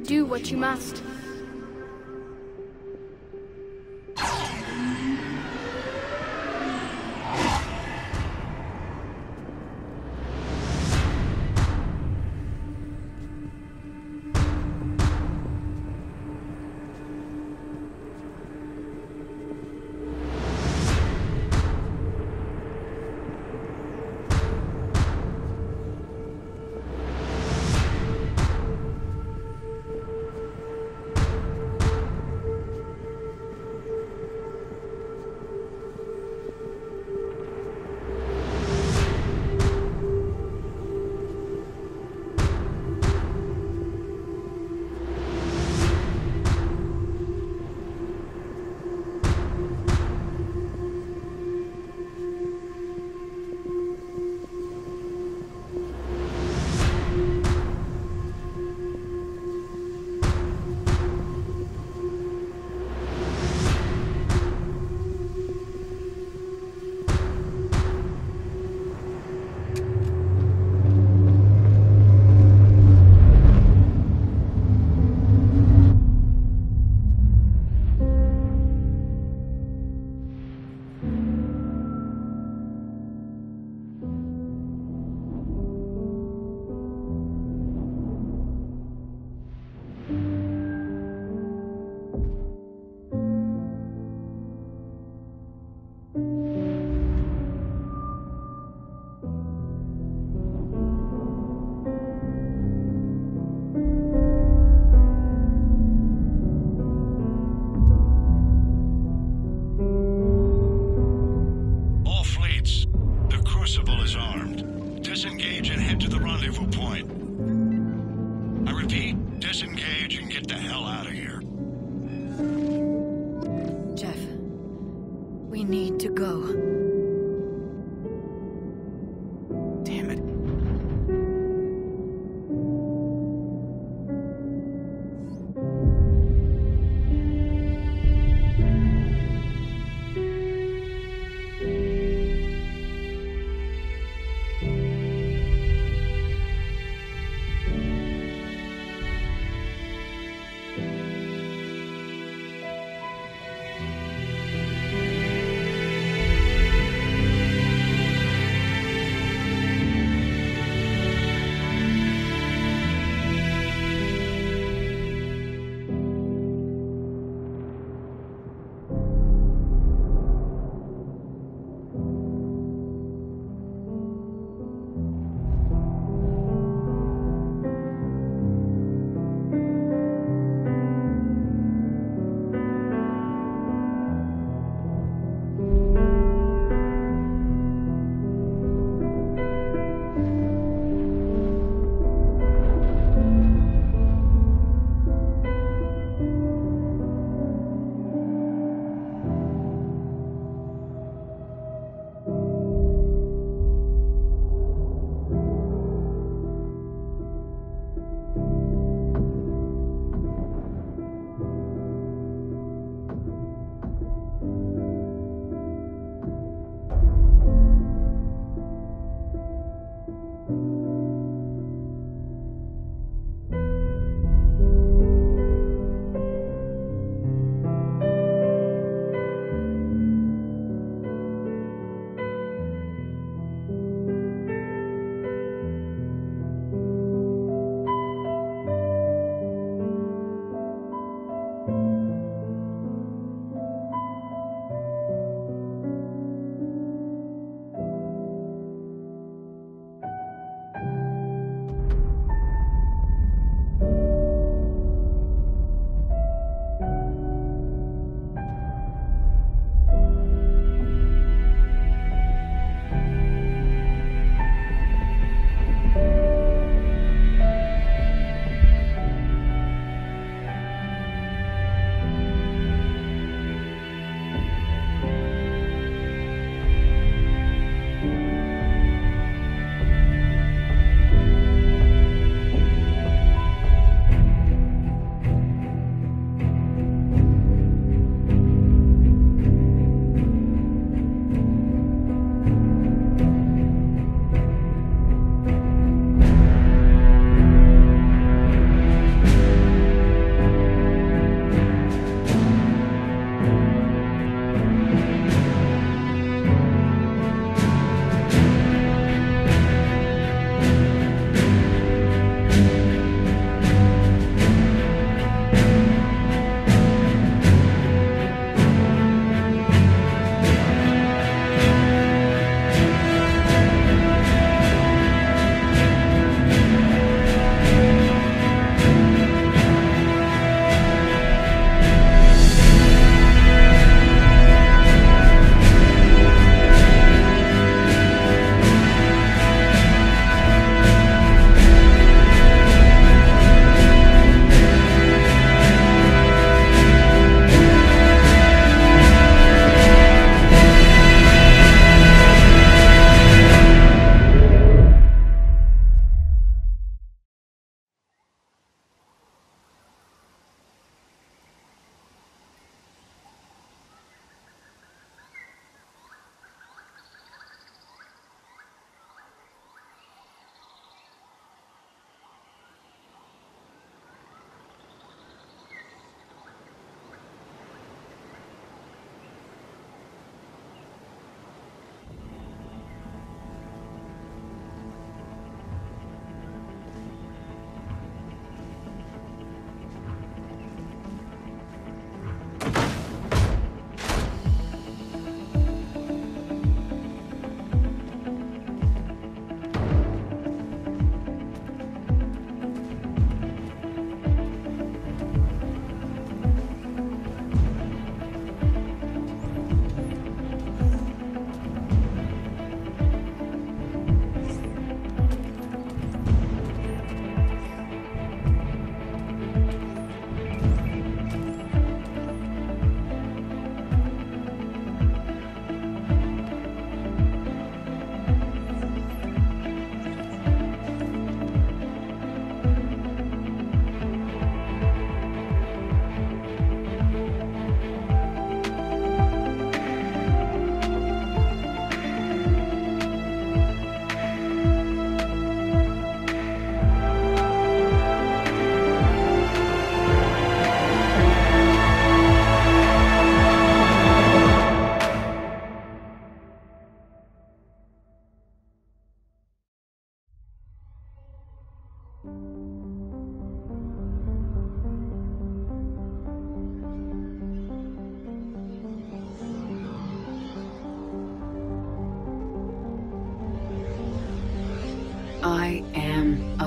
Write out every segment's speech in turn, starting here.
do what you must. Disengage and head to the rendezvous point. I repeat, disengage and get the hell out of here. Jeff, we need to go. Damn it.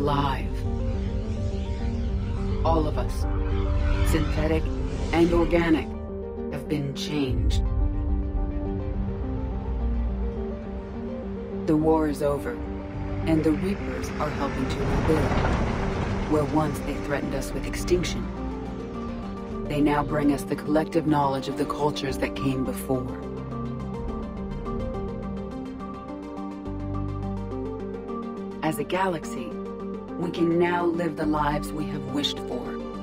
alive. All of us, synthetic and organic, have been changed. The war is over, and the Reapers are helping to rebuild. Where once they threatened us with extinction, they now bring us the collective knowledge of the cultures that came before. As a galaxy, we can now live the lives we have wished for.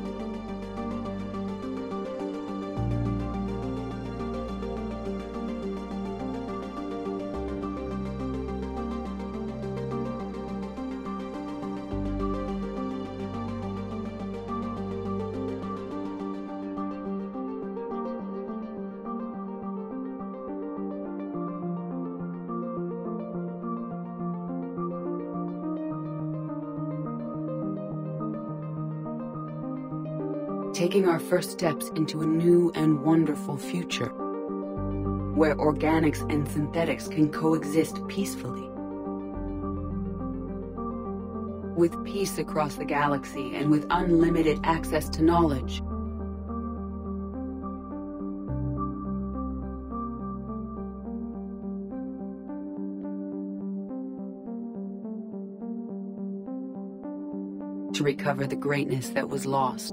Taking our first steps into a new and wonderful future, where organics and synthetics can coexist peacefully. With peace across the galaxy and with unlimited access to knowledge, to recover the greatness that was lost.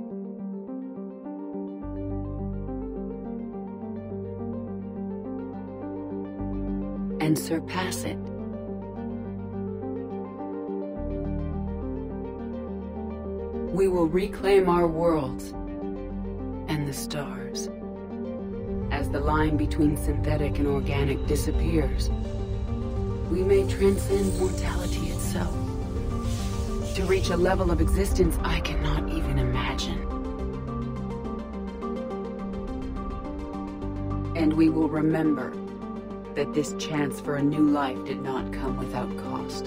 And surpass it. We will reclaim our worlds and the stars. As the line between synthetic and organic disappears, we may transcend mortality itself to reach a level of existence I cannot even imagine. And we will remember that this chance for a new life did not come without cost.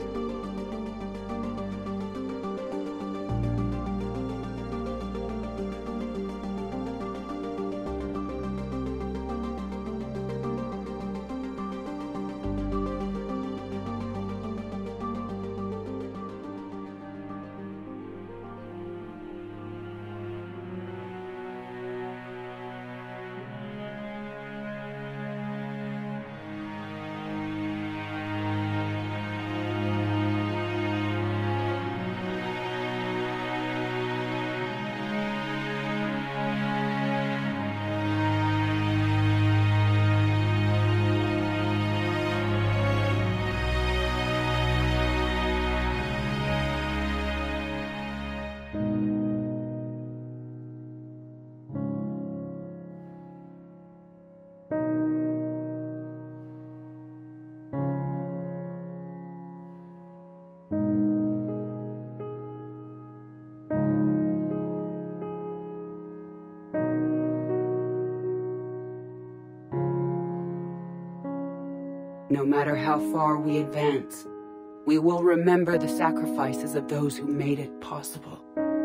No matter how far we advance, we will remember the sacrifices of those who made it possible.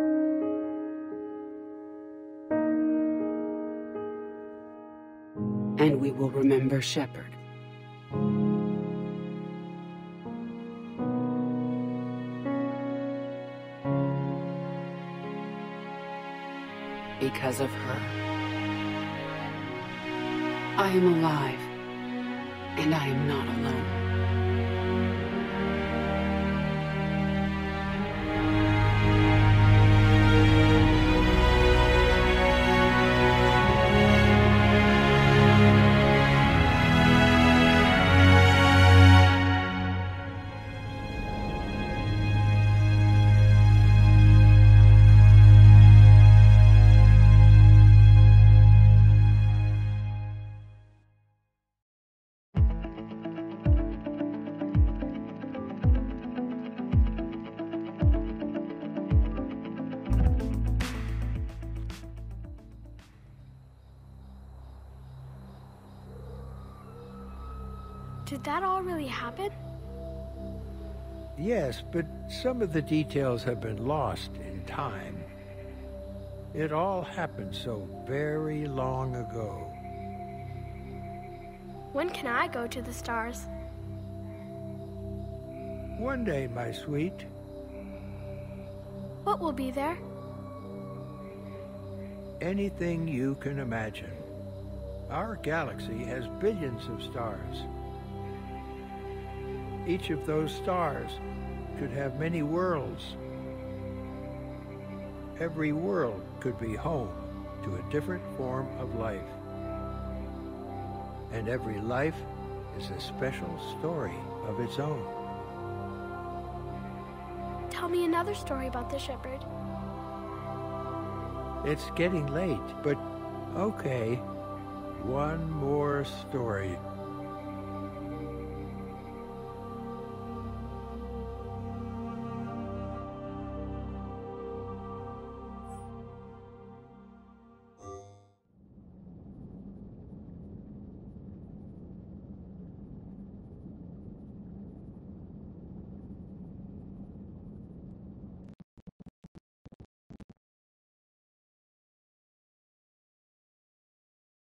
And we will remember Shepard. Because of her, I am alive. And I am not alone. Did that all really happen? Yes, but some of the details have been lost in time. It all happened so very long ago. When can I go to the stars? One day, my sweet. What will be there? Anything you can imagine. Our galaxy has billions of stars. Each of those stars could have many worlds. Every world could be home to a different form of life. And every life is a special story of its own. Tell me another story about the shepherd. It's getting late, but okay. One more story.